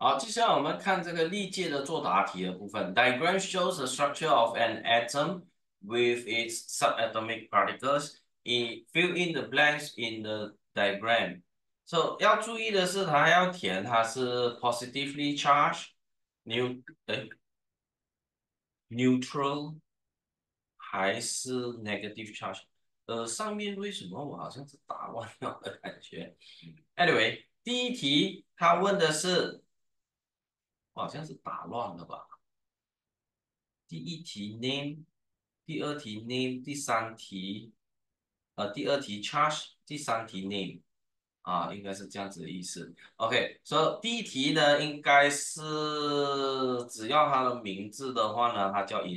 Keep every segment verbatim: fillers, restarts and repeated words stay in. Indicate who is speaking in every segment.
Speaker 1: 好，接下来我们看这个历届的作答题的部分。Diagram shows the structure of an atom with its subatomic particles. It fill in the blanks in the diagram. So 要注意的是，它要填它是 positively charged, new 诶 neutral 还是 negative charge。呃，上面为什么我好像是打乱了的感觉？Anyway，第一题它问的是。我好像是打乱了吧？第一题 name，第二题 name，第三题呃第二题 charge，第三题 name 啊，应该是这样子的意思。OK，所以第一题呢，应该是只要它的名字的话呢，它叫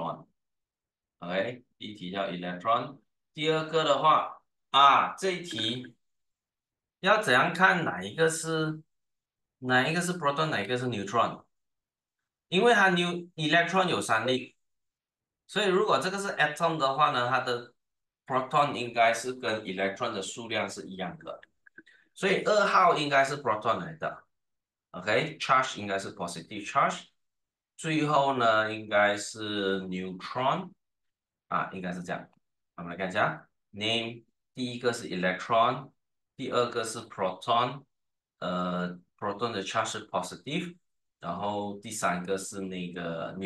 Speaker 1: electron。OK，第一题叫 electron。第二个的话啊，这一题要怎样看哪一个是哪一个是 proton，哪一个是 neutron？因为它 new electron 有三粒，所以如果这个是 atom 的话呢，它的 proton 应该是跟 electron 的数量是一样的，所以二号应该是 proton 来的，OK，charge 应该是 positive charge，最后呢应该是 neutron 啊，应该是这样。我们来看一下，name 第一个是 electron，第二个是 proton，呃，proton 的 charge 是 positive，然后第三个是那个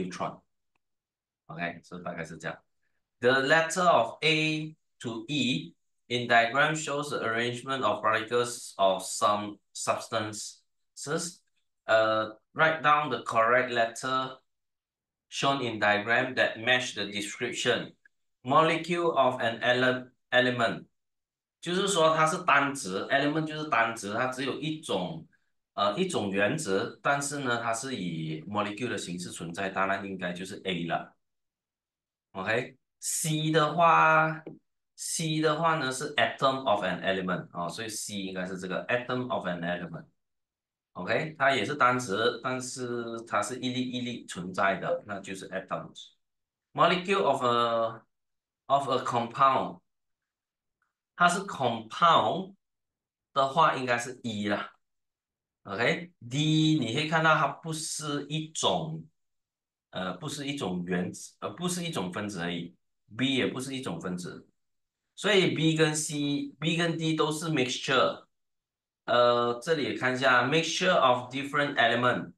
Speaker 1: neutron。OK，所以大概是这样。The letter of A to E in diagram shows the arrangement of particles of some substances. Uh, write down the correct letter shown in diagram that match the description. Molecule of an ele element，就是说它是单质，element 就是单质，它只有一种呃一种原子，但是呢它是以 molecule 的形式存在，当然应该就是 A 了。OK，C 的话，C 的话呢是 atom of an element 啊、哦，所以 C 应该是这个 atom of an element。OK，它也是单词，但是它是一粒一粒存在的，那就是 atoms。Molecule of a of a compound，它是 compound 的话应该是一啦。OK，D 你可以看到它不是一种，呃，不是一种原子，呃，不是一种分子而已。B 也不是一种分子，所以 B 跟 C、B 跟 D 都是 mixture。呃，这里也看一下 mixture of different element，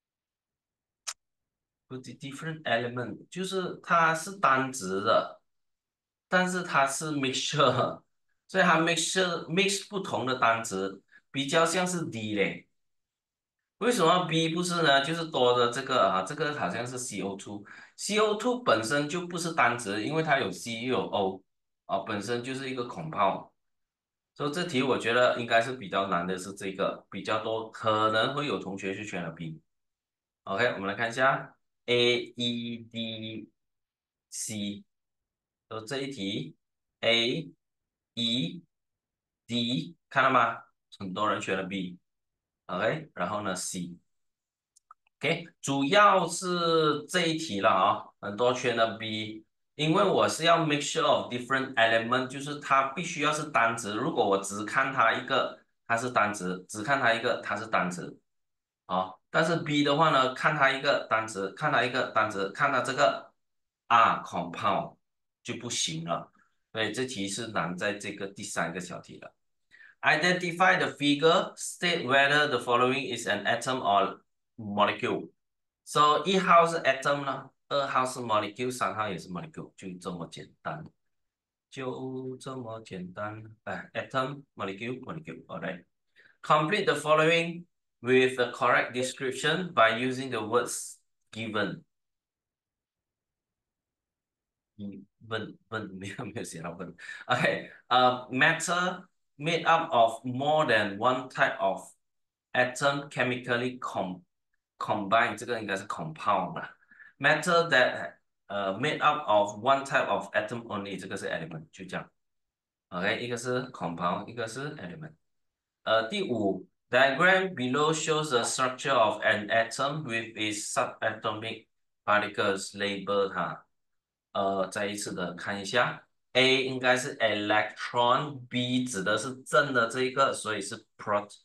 Speaker 1: 不 different element 就是它是单值的，但是它是 mixture，所以它 mixture mix 不同的单值，比较像是 D 嘞。为什么 B 不是呢？就是多的这个啊，这个好像是 C O two，C O two 本身就不是单值，因为它有 C 又有 O 啊，本身就是一个 compound。所以这题我觉得应该是比较难的是这个，比较多可能会有同学去选了 B。OK，我们来看一下 A E D C，就这一题 A E D 看到吗？很多人选了 B。OK，然后呢 C。OK，主要是这一题了啊，很多圈的 B，因为我是要 mixture of different element，就是它必须要是单值。如果我只看它一个，它是单值；只看它一个，它是单值。啊，但是 B 的话呢，看它一个单值，看它一个单值，看它这个啊 compound 就不行了。所以这题是难在这个第三个小题了。Identify the figure, state whether the following is an atom or molecule. So 一号是 atom 呢，二号是 molecule，三号也是 molecule，就这么简单，就这么简单。哎，atom, molecule, molecule. Alright. Complete the following with the correct description by using the words given. 嗯，问问没有没有写到问。OK，呃、uh,，matter made up of more than one type of atom chemically com combine，这个应该是 compound 吧。Matter that 呃、uh, made up of one type of atom only，这个是 element，就这样。OK，一个是 compound，一个是 element。呃，第五，diagram below shows the structure of an atom with its subatomic particles labeled 哈。呃，再一次的看一下，A 应该是 electron，B 指的是正的这一个，所以是 prot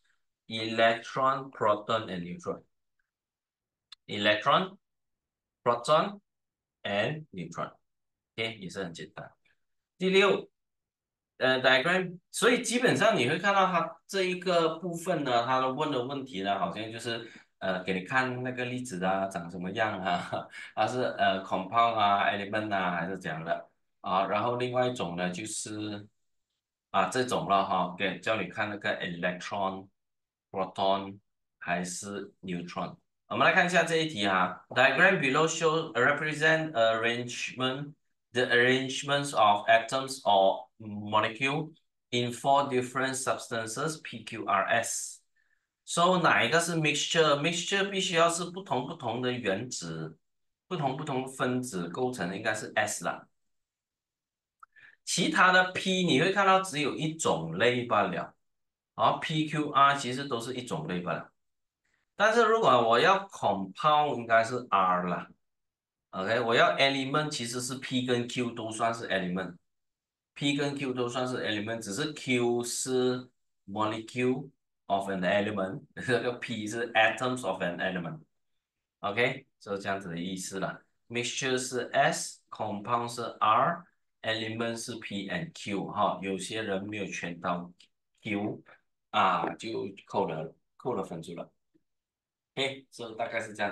Speaker 1: electron, proton and neutron. Electron, proton and neutron. OK，也是很简单。第六，呃，diagram，所以基本上你会看到它这一个部分呢，它问的问题呢，好像就是呃，给你看那个粒子啊，长什么样啊，它是呃 compound 啊，element 啊，还是怎样的啊？然后另外一种呢，就是啊这种了哈，给叫你看那个 electron、proton 还是 neutron。我们来看一下这一题哈，diagram below show represent arrangement the arrangements of atoms or molecule in four different substances P Q R S。So 哪一个是 mixture？mixture 必须要是不同不同的原子，不同不同分子构成的，应该是 S 啦。其他的 P 你会看到只有一种类罢了，而 P Q R 其实都是一种类罢了。但是如果我要 compound，应该是 R 啦。OK，我要 element 其实是 P 跟 Q 都算是 element，P 跟 Q 都算是 element，只是 Q 是 molecule of an element，这个 P 是 atoms of an element。OK，就是这样子的意思了。Mixture 是 S，compound 是 R，element 是 P and Q 哈。有些人没有全到 Q 啊，就扣了扣了分数了。OK，这大概是这样。